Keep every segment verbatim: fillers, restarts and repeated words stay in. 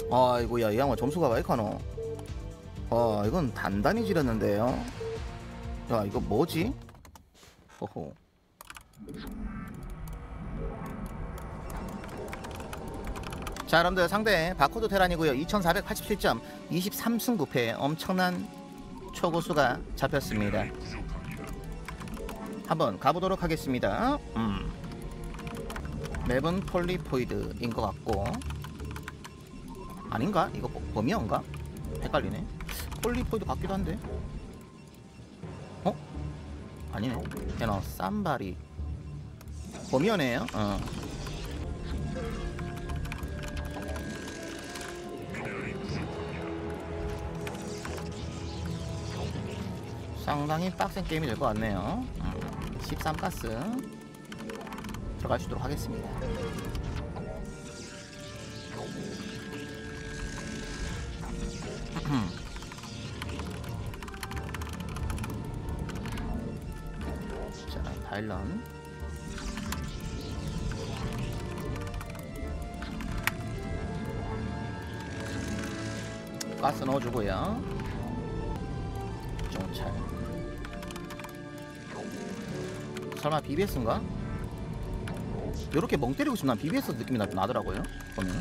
아이고야, 이 양반 점수가 왜 이카노? 아, 이건 단단히 지렸는데요. 야, 이거 뭐지? 호호. 자, 여러분들 상대 바코드 테란이고요. 이천사백팔십칠 점, 이십삼 승 구 패, 엄청난 초고수가 잡혔습니다. 한번 가보도록 하겠습니다. 음. 맵은 폴리포이드인 것 같고, 아닌가? 이거 범위어인가? 헷갈리네. 폴리포이드 같기도 한데. 어? 아니네. 걔너 쌈바리 범위어네요. 어. 상당히 빡센 게임이 될 것 같네요. 음. 십삼 가스 들어갈 수 있도록 하겠습니다. 자, 바일런 가스 넣어주고요. 정찰. 설마 비비에스인가? 이렇게 멍 때리고 싶으면 난 비비에스 느낌이 나, 나더라고요. 보면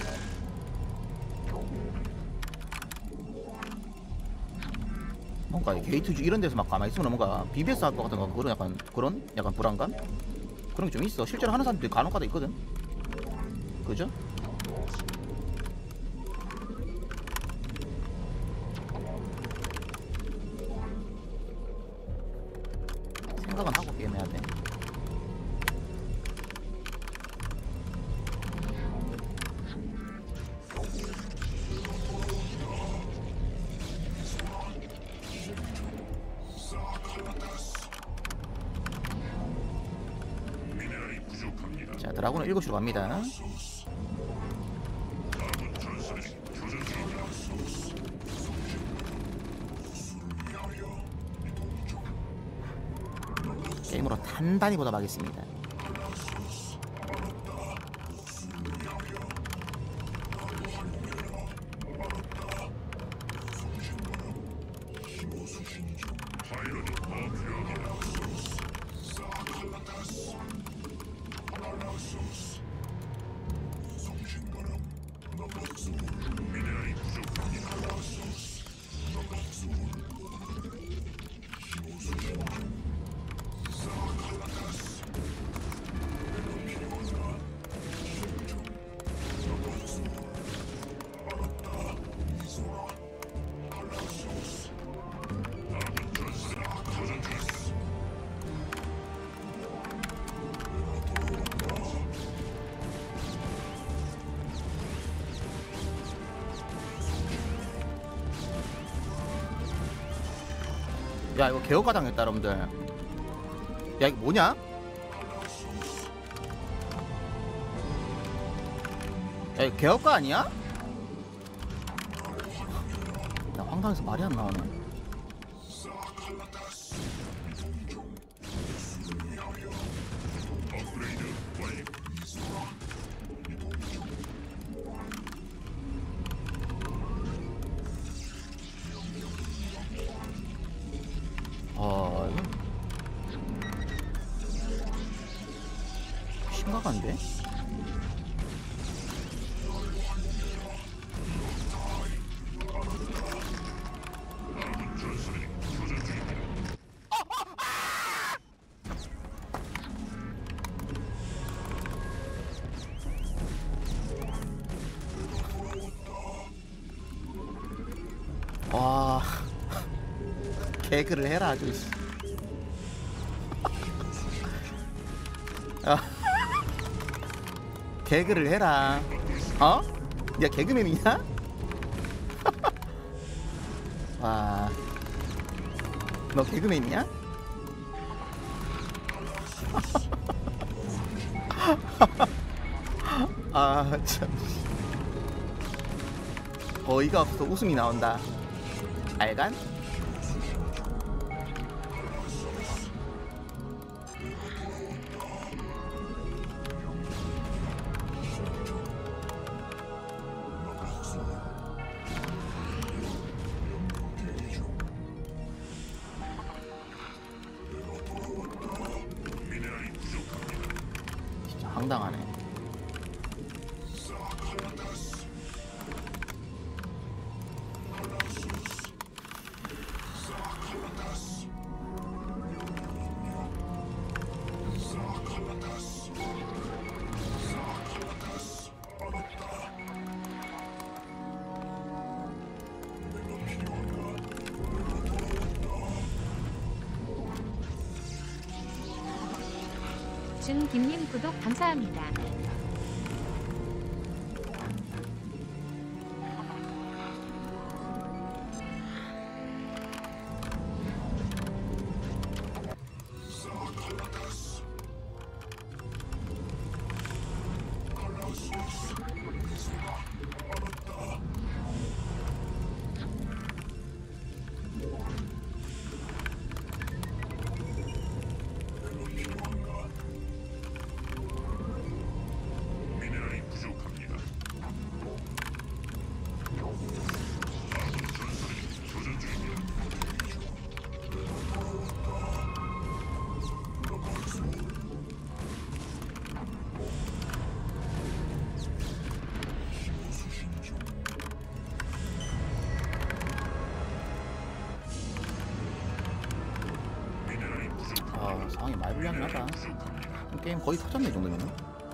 뭔가 게이트 이런 데서 막 가만히 있으면 뭔가 비비에스 할 것 같은 거, 그런 약간 그런 약간 불안감 그런 게 좀 있어. 실제로 하는 사람들이 간혹가다 있거든. 그죠? 생각은 하고 게임해야 돼. 자, 드라군은 일곱 시로 갑니다. 게임으로 단단히 보답하겠습니다. 야, 이거 개혁가 당했다 여러분들. 야, 이거 뭐냐? 야, 이거 개혁가 아니야? 나 황당해서 말이 안 나오네. 아, 이거 심각한데? 와, 개그를 해라 아주. 아, 개그를 해라. 어? 야, 개그맨이냐? 와, 너 개그맨이야? 아, 참. 어이가 없어. 웃음이 나온다. 알간? 당당하네. 준김님 구독 감사합니다. 아, 상황이 많이 불리하긴 하다. 게임 거의 터졌네, 이 정도면은.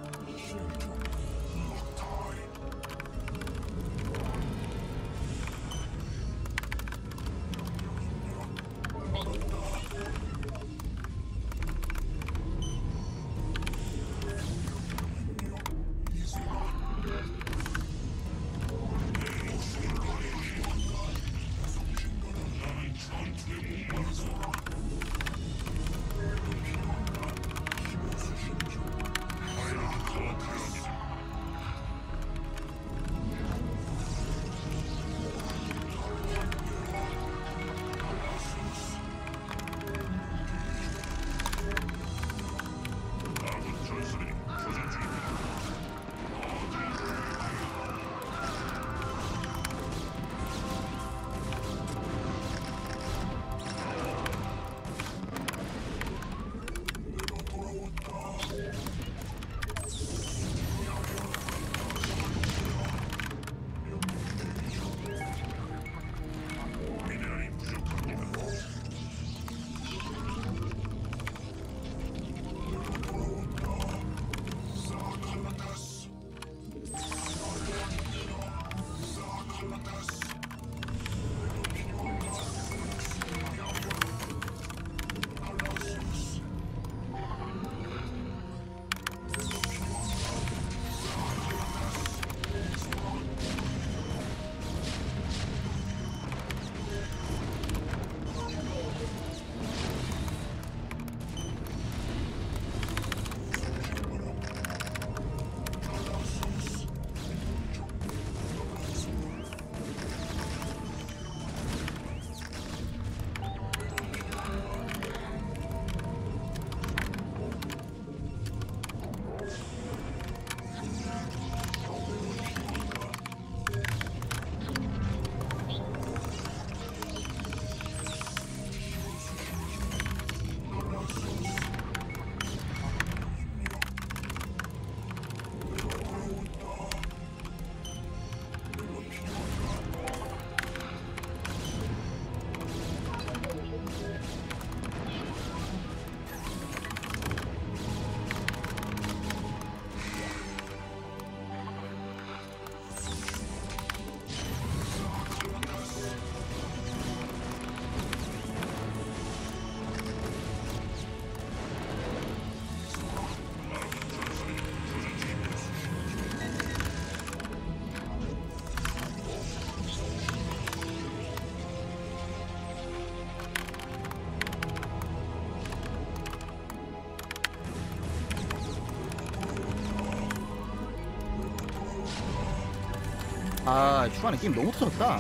아, 추가는 게임 너무 터졌다.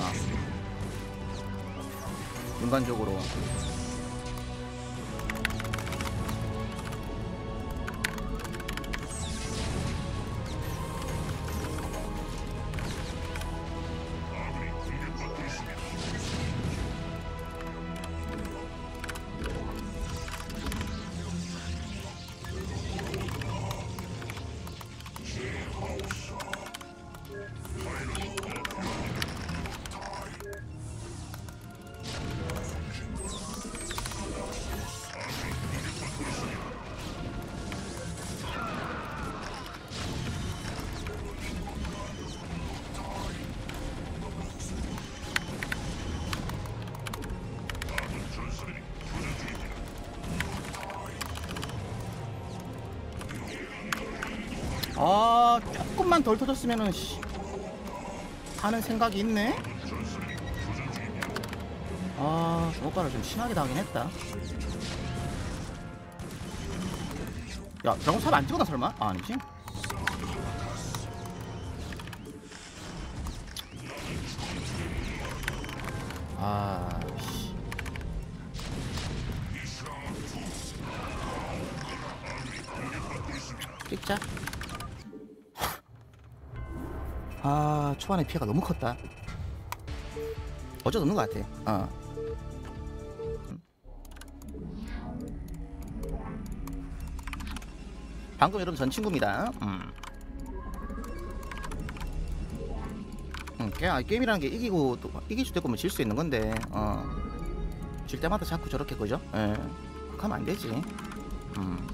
인간적으로. 조금만 덜 터졌으면은 씨, 하는 생각이 있네. 아, 주먹발을 좀 심하게 당하긴 했다. 야, 드라곤 삽 안 찍었나 설마? 아, 아니지? 아, 씨. 찍자. 아, 초반에 피해가 너무 컸다. 어쩔 수 없는 것 같아. 어. 방금 여러분 전 친구입니다. 음. 음, 게, 게임이라는 게 이기고 또 이길 수도 있고 뭐 질 수 있는 건데, 어. 질 때마다 자꾸 저렇게 그죠? 예. 그렇게 하면 안 되지. 음.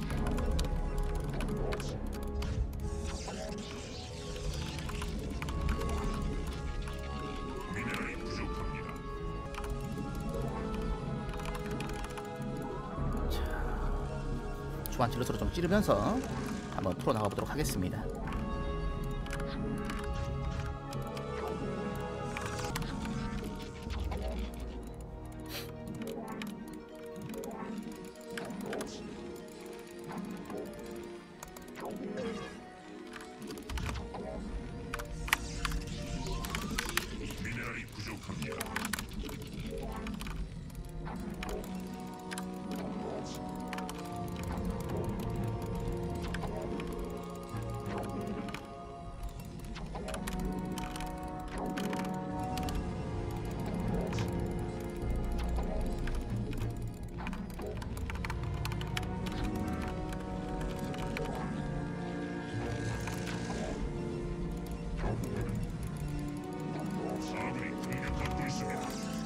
초반 질럿으로 좀 찌르면서 한번 풀어 나가보도록 하겠습니다. 미네랄이 부족합니다. 아군이 공격받고 있습니다.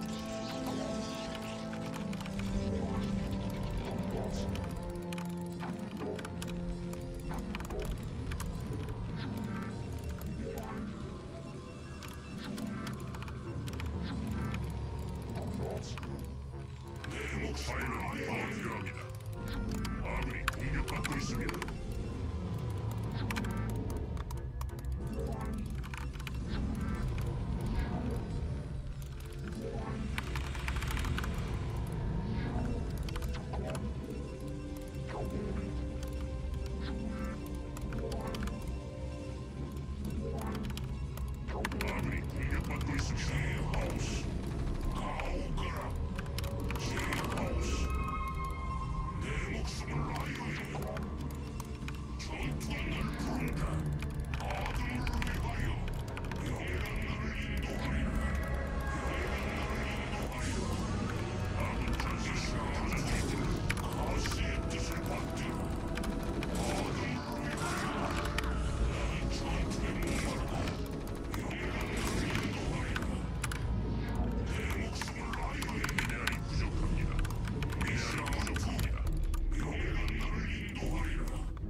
내 목파일은 더 필요합니다. 아군이 공격받고 있습니다. 아군이 공격받고 있습니다. 하우스 가오거라. 하우스 내 목숨을 아이오요. 전투는 날 부른다. 아들을 위하여 영예가 나를 인도하리라. 아군 전세시가 터졌다. 가시의 뜻을 받들어. 아들을 위하여 나는 전투에 목마르다. 내 목숨을 아이오의 미네랄이 부족합니다. 미네랄이 부족합니다. 영예가 나를 인도하리라.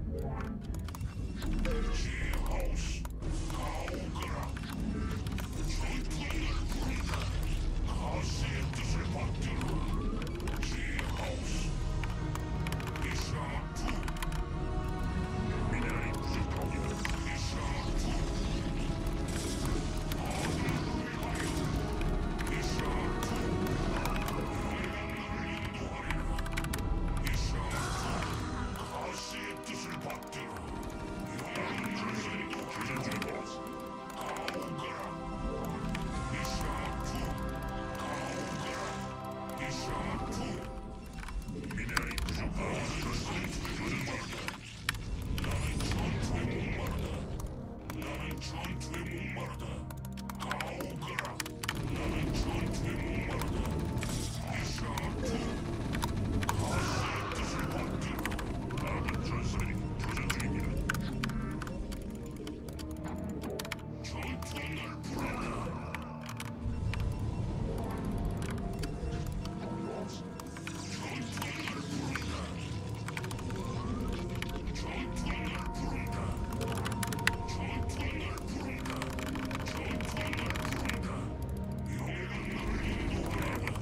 제하우스 가오거라. 전투는 날 부른다. 가시의 뜻을 받들어. 제하우스 이샤투 미네랄이 부족합니다. 이샤투 가시의 뜻을 받들어. 영원한 전선도 교전 중이다. 가오거라. 이샤투 가오거라. 이샤투 미네랄이 부족하다. 전선도 교전 중이다. 나는 전투에 목마르다. 나는 전투에 목마르다. 가오거라. 나는 전투에 목마르다. 이샤투 가시의 뜻을 받들어. 아군 전선이 교전 중입니다. 전투는 날 부른다. 전투는 날 부른다. 전투는 날 부른다. 전투는 날 부른다. 전투는 날 부른다. 영예가 나를 인도하리라.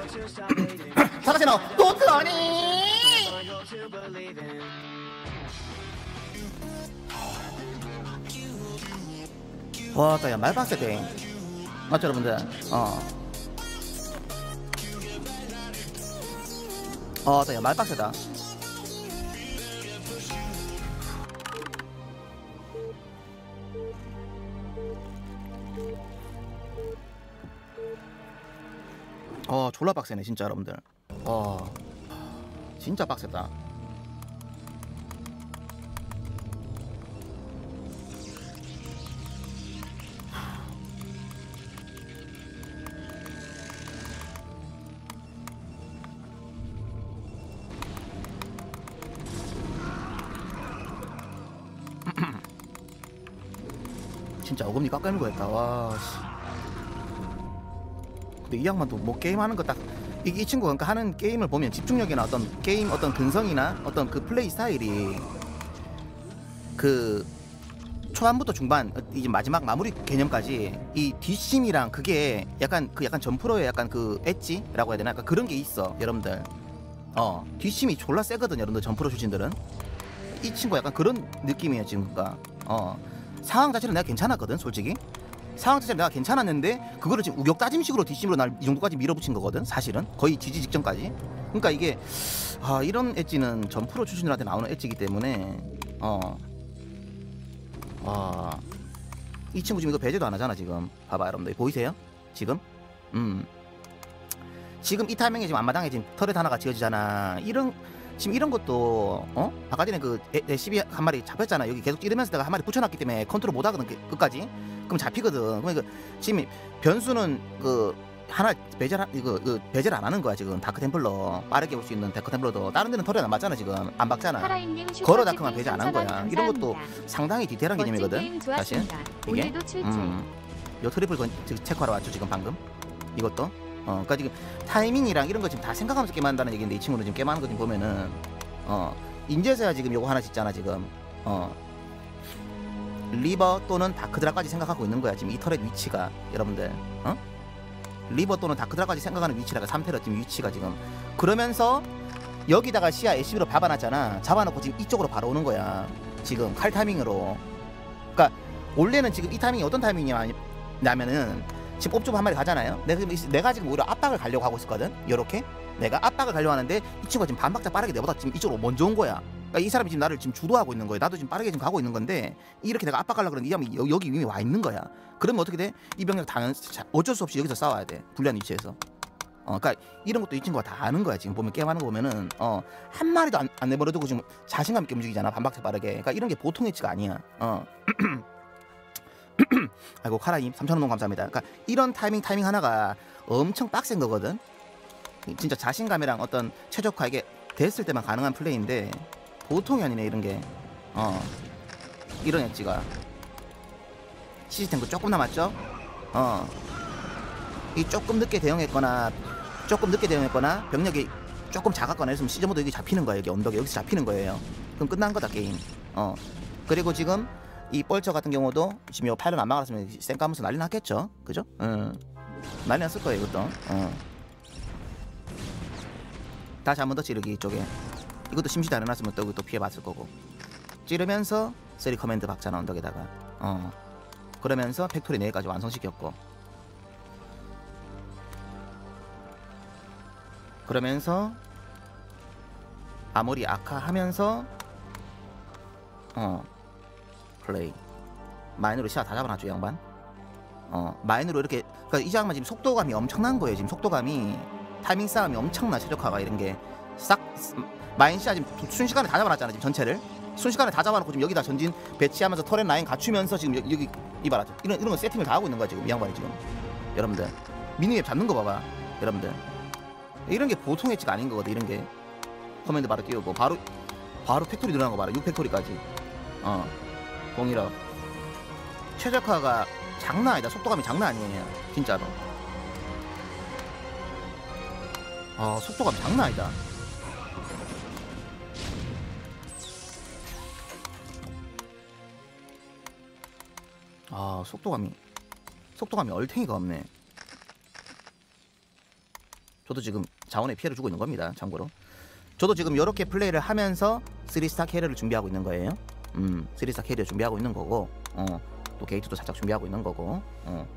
사카세노 도트니. 와, 야 말박스대. 맞죠 여러분들? 어. 어, 야 말박스다. 어, 졸라 빡세네 진짜 여러분들. 어, 진짜 빡세다. 진짜 어금니 깎아물고 했다. 와 씨. 근데 이 양반도 뭐 게임하는 거 딱 이 이 친구가 그러니까 하는 게임을 보면 집중력이나 어떤 게임 어떤 근성이나 어떤 그 플레이 스타일이 그 초반부터 중반 이제 마지막 마무리 개념까지 이 뒷심이랑 그게 약간 그 약간 전프로의 약간 그 엣지라고 해야 되나? 약간 그런 게 있어 여러분들. 어, 뒷심이 졸라 세거든 여러분들. 전프로 출신들은 이 친구 약간 그런 느낌이에요 지금. 그러니까 어, 상황 자체는 내가 괜찮았거든 솔직히. 상황 자체는 내가 괜찮았는데 그거를 지금 우격 따짐식으로 뒷심으로 날 이 정도까지 밀어붙인 거거든 사실은. 거의 지지 직전까지. 그러니까 이게 아, 이런 엣지는 전프로 출신들한테 나오는 엣지이기 때문에 어, 와, 이 친구 지금 이거 배제도 안 하잖아 지금. 봐봐 여러분들 보이세요? 지금 음 지금 이 타이밍에 지금 앞마당에 지금 터렛 하나가 지어지잖아. 이런 지금 이런 것도 어? 아까 전에 그 에시비 한 마리 잡혔잖아. 여기 계속 찌르면서 내가 한 마리 붙여놨기 때문에 컨트롤 못하거든 끝까지. 그럼 잡히거든. 그러니까 지금 변수는 그 하나 배제를 이거 그 배제를 안 하는 거야 지금. 다크 템플러 빠르게 올 수 있는 다크 템플러도 다른 데는 터렛 안 맞잖아 지금. 안 박잖아. 걸어 다크만 배제 안 한 거야. 이런 것도 상당히 디테일한 개념이거든 사실. 이게 음, 요 트리플 건 체크하러 왔죠 지금 방금. 이것도 어, 그러니까 지금 타이밍이랑 이런 거 지금 다 생각하면서 게임한다는 얘기인데 이 친구는 지금 게임하는 거 지금 보면은 어, 인제서야 지금 요거 하나 짓잖아 지금. 어, 리버 또는 다크드라까지 생각하고 있는 거야 지금 이 터렛 위치가 여러분들. 어? 리버 또는 다크드라까지 생각하는 위치라가 삼 테러 지금 위치가 지금. 그러면서 여기다가 시야 에시비로 박아놨잖아. 잡아놓고 지금 이쪽으로 바로 오는 거야 지금 칼 타이밍으로. 그러니까 원래는 지금 이 타이밍이 어떤 타이밍이냐면은 지금 옵저버 한 마리 가잖아요. 내가, 내가 지금 오히려 압박을 가려고 하고 있었거든. 요렇게 내가 압박을 가려고 하는데 이 친구가 지금 반박자 빠르게 내보다 지금 이쪽으로 먼저 온 거야. 그러니까 이 사람이 지금 나를 지금 주도하고 있는 거야. 나도 지금 빠르게 지금 가고 있는 건데 이렇게 내가 압박하려고 그러는데 이 사람이 여기 이미 와 있는 거야. 그러면 어떻게 돼? 이 병력 당연 어쩔 수 없이 여기서 싸워야 돼. 불리한 위치에서. 어, 그러니까 이런 것도 이 친구가 다 아는 거야. 지금 보면 게임하는 거 보면은 어, 한 마리도 안, 안 내버려두고 지금 자신감 있게 움직이잖아. 반박자 빠르게. 그러니까 이런 게 보통 위치가 아니야. 어. 아이고 카라임 삼천 원 감사합니다. 그러니까 이런 타이밍 타이밍 하나가 엄청 빡센 거거든. 진짜 자신감이랑 어떤 최적화 이게 됐을 때만 가능한 플레이인데 보통이 아니네 이런 게. 어, 이런 엣지가. 시스템도 조금 남았죠. 어, 이 조금 늦게 대응했거나 조금 늦게 대응했거나 병력이 조금 작았거나 했으면 시즈모도 여기 잡히는 거야. 여기 언덕에 여기서 잡히는 거예요. 그럼 끝난 거다 게임. 어, 그리고 지금 이 뻘처 같은 경우도 지금 요 파일럿 안 막았으면 쌩 까면서 난리 났겠죠. 그죠? 응. 난리 났을 거예요 이것도. 어. 다시 한 번 더 찌르기 이쪽에. 이것도 심시도 안 해놨으면 또, 또 피해봤을 거고. 찌르면서 쓰리 커맨드 박잖아 언덕에다가. 어. 그러면서 팩토리 네 개까지 완성시켰고. 그러면서 아무리 아카 하면서 어, 플레이 마인으로 시야 다 잡아놨죠 양반. 어, 마인으로 이렇게. 그러니까 이 장만 지금 속도감이 엄청난 거예요. 지금 속도감이 타이밍 싸움이 엄청나. 최적화가 이런 게 싹 마인 시야 지금 순식간에 다 잡아놨잖아 지금 전체를. 순식간에 다 잡아놓고 지금 여기다 전진 배치하면서 터렛 라인 갖추면서 지금 여기, 여기 이봐라 이런 이런 거 세팅을 다 하고 있는 거야 지금 이 양반이 지금. 여러분들 미니맵 잡는 거 봐봐 여러분들. 이런 게 보통 엣지가 아닌 거거든. 이런 게 커맨드 바로 띄우고 바로 바로 팩토리 늘어난 거 봐라. 육 팩토리까지. 어, 공일업 최적화가 장난 아니다. 속도감이 장난 아니에요 진짜로. 어, 속도감이 장난 아니다. 아, 속도감이 속도감이 얼탱이가 없네. 저도 지금 자원에 피해를 주고 있는 겁니다. 참고로 저도 지금 이렇게 플레이를 하면서 쓰리스타 캐리어를 준비하고 있는 거예요. 음, 쓰리스타 캐리어 준비하고 있는 거고, 어, 또 게이트도 살짝 준비하고 있는 거고, 어.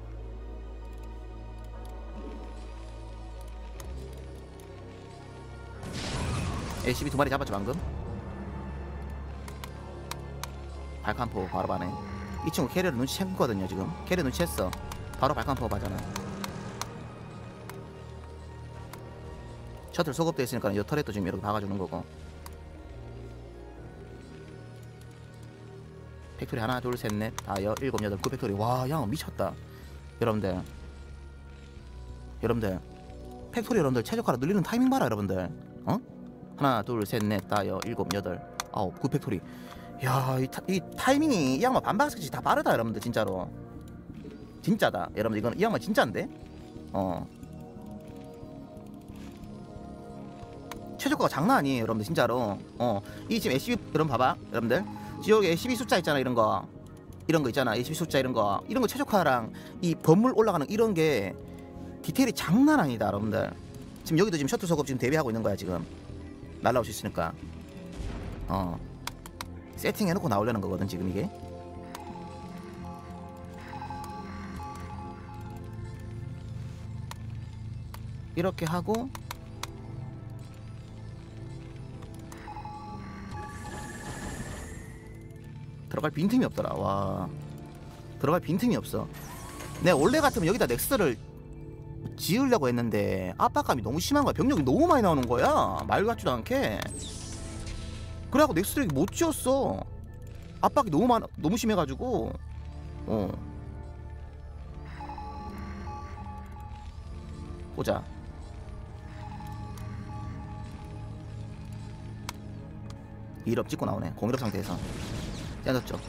엘씨비 두 마리 잡았죠 방금. 발칸포 바로 반해. 이 친구 캐리어를 눈치챘거든요 지금. 캐리어 눈치챘어. 바로 발칸포 가잖아. 셔틀 소급되어 있으니까 이 터렛도 지금 이렇게 박아주는 거고. 팩토리 하나 둘 셋 넷 다여 일곱 여덟 구 팩토리. 와 야 미쳤다 여러분들. 여러분들 팩토리 여러분들 최저가로 늘리는 타이밍 봐라 여러분들. 어? 하나 둘 셋 넷 다여 일곱 여덟 아홉 구 팩토리. 야, 이, 타, 이 타이밍이 이 양반 반박스치 다 빠르다 여러분들. 진짜로 진짜다 여러분들. 이건 이 양반 진짜인데. 어 최저가가 장난 아니에요 여러분들 진짜로. 어 이 지금 엘씨비 여러분 봐봐 여러분들. 지역에 엘씨비 숫자 있잖아. 이런 거 이런 거 있잖아. 엘씨비 숫자 이런 거 이런 거 최저가랑 이 건물 올라가는 이런 게 디테일이 장난 아니다 여러분들. 지금 여기도 지금 셔틀 소급 지금 대비하고 있는 거야 지금. 날라올 수 있으니까. 어 세팅해놓고 나오려는 거거든 지금 이게. 이렇게 하고 들어갈 빈틈이 없더라. 와 들어갈 빈틈이 없어. 내가 원래 같으면 여기다 넥스를 지으려고 했는데 압박감이 너무 심한 거야. 병력이 너무 많이 나오는 거야 말 같지도 않게. 그래갖고 넥스를 못 지었어. 압박이 너무 많아, 너무 심해가지고. 어 보자. 일 업 찍고 나오네. 공일업 상태에서 짠졌죠.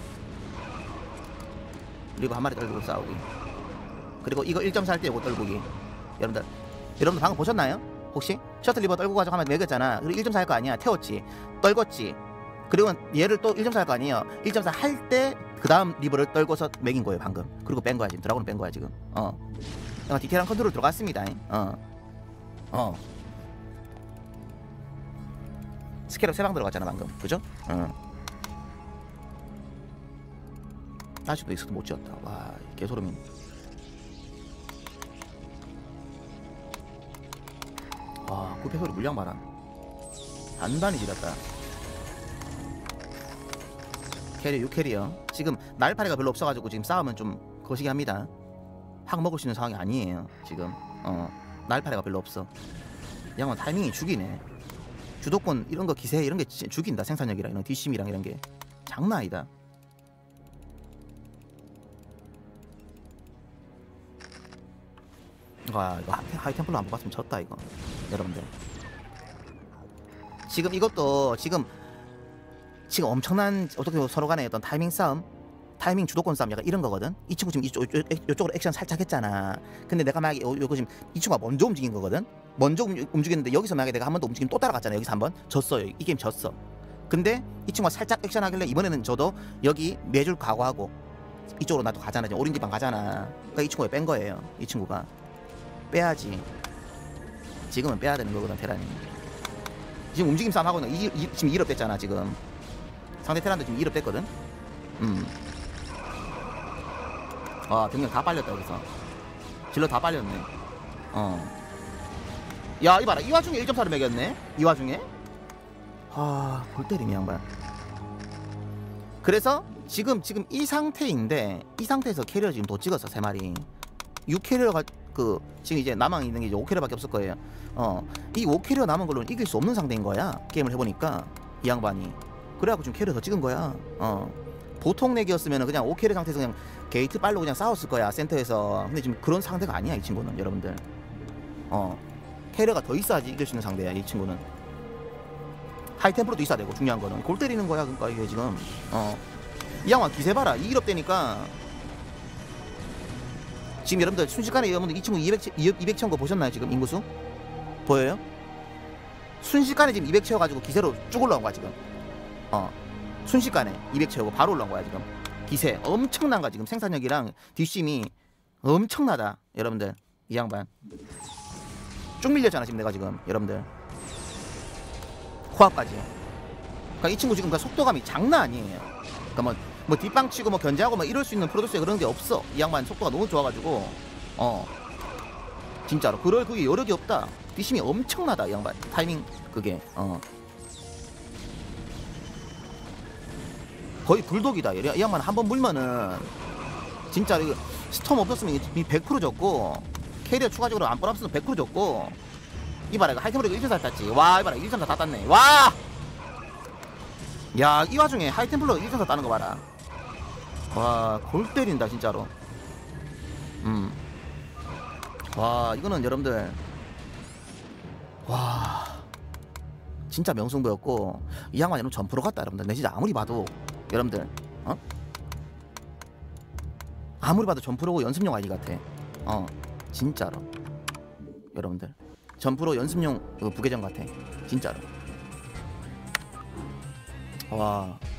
그리고 한 마리 떨구고 싸우기. 그리고 이거 일 점 사 할 때 요거 떨구기. 여러분들 여러분들 방금 보셨나요? 혹시? 셔틀 리버 떨고 가지고 하면 매겼잖아. 그리고 일 점 사 할 거 아니야. 태웠지 떨궜지. 그리고 얘를 또 일 점 사 할 거 아니에요. 일 점 사 할 때 그 다음 리버를 떨궈서 매긴 거예요 방금. 그리고 뺀 거야 지금. 드라곤을 뺀 거야 지금. 어 약간 디테일한 컨트롤 들어갔습니다. 어 어 스케럽 세 방 들어갔잖아 방금. 그죠? 어 아직도 익스도 못 지었다. 와 개소름이. 와 구패소리 물량 봐라. 단단히 지렸다. 캐리어 육 캐리어. 지금 날파리가 별로 없어가지고 지금 싸우면 좀 거시기 합니다. 확 먹을 수 있는 상황이 아니에요 지금. 어 날파리가 별로 없어. 양은 타이밍이 죽이네. 주도권 이런 거 기세 이런 게 죽인다. 생산력이랑 이런 디씨엠이랑 이런 게 장난 아니다. 와 이거 하이템플로 안 뽑았으면 졌다 이거 여러분들. 지금 이것도 지금 지금 엄청난 어떻게 서로 간에 어떤 타이밍 싸움, 타이밍 주도권 싸움 약간 이런 거거든. 이 친구 지금 이쪽, 이쪽으로 액션 살짝 했잖아. 근데 내가 만약에 요, 요거 지금 이 친구가 먼저 움직인 거거든. 먼저 움직였는데 여기서 만약에 내가 한 번 더 움직이면 또 따라갔잖아. 여기서 한번 졌어요. 이 게임 졌어. 근데 이 친구가 살짝 액션 하길래 이번에는 저도 여기 내줄 각오하고 이쪽으로 나도 가잖아. 지금 오렌지방 가잖아. 그러니까 이 친구가 뺀 거예요. 이 친구가 빼야지. 지금은 빼야 되는 거거든 테란이. 지금 움직임 싸움 하고 있는 이, 이, 지금 일 업 됐잖아 지금. 상대 테란도 지금 일 업 됐거든. 음. 와 병력 다 빨렸다 여기서. 질러 다 빨렸네. 어. 야 이봐라 이 와중에 일 점 사를 매겼네. 이 와중에. 아 골 때리네 양반. 그래서 지금 지금 이 상태인데 이 상태에서 캐리어 지금 더 찍었어 세 마리. 육 캐리어가 그 지금 이제 남아 있는 게 이제 오 캐리어밖에 없을 거예요. 어, 이 오 캐리어 남은 걸로는 이길 수 없는 상대인 거야. 게임을 해보니까 이 양반이. 그래갖고 지금 캐리어 더 찍은 거야. 어, 보통 내기였으면 그냥 오 캐리어 상태에서 그냥 게이트 빨로 그냥 싸웠을 거야 센터에서. 근데 지금 그런 상대가 아니야 이 친구는 여러분들. 어, 캐리어가 더 있어야지 이길 수 있는 상대야 이 친구는. 하이템프로도 있어야 되고 중요한 거는 골 때리는 거야. 그러니까 이게 지금 어, 이 양반 기세 봐라. 이 일 업 되니까. 지금 여러분들 순식간에 여러분들 이 친구 이백, 이백 채운 거 보셨나요? 지금 인구수? 보여요? 순식간에 지금 이백 채워가지고 기세로 쭉 올라온 거야 지금. 어 순식간에 이백 채우고 바로 올라온 거야 지금. 기세 엄청난 거야 지금. 생산력이랑 디씨엠이 엄청나다 여러분들. 이 양반 쭉 밀렸잖아 지금 내가 지금 여러분들. 코앞까지. 그러니까 이 친구 지금 그 속도감이 장난 아니에요. 그러니까 뭐, 뭐 뒷방 치고 뭐 견제하고 뭐 이럴 수 있는 프로듀스에 그런 게 없어. 이 양반 속도가 너무 좋아가지고 어 진짜로 그럴 그게 여력이 없다. 뒷심이 엄청나다 이 양반 타이밍 그게 어 거의 불독이다. 이 양반 한번 물면은 진짜 이거 스톰 없었으면 이 백 퍼센트 졌고 캐리어 추가적으로 안 뻔없으면 백 퍼센트 졌고 이봐라 이거 하이템브레이크 일 점 사 땄지. 와 이봐라 일 점 사 다 땄네. 와 야 이 와중에 하이템플러 일 점 사 따는 거 봐라. 와 골 때린다 진짜로. 음. 와 이거는 여러분들 와 진짜 명승부였고 이 양반이 너무 전프로 같다 여러분들. 내 진짜 아무리 봐도 여러분들 어? 아무리 봐도 전프로고 연습용 아이디 같아. 어 진짜로 여러분들 전프로 연습용 그 부계정 같아 진짜로. 와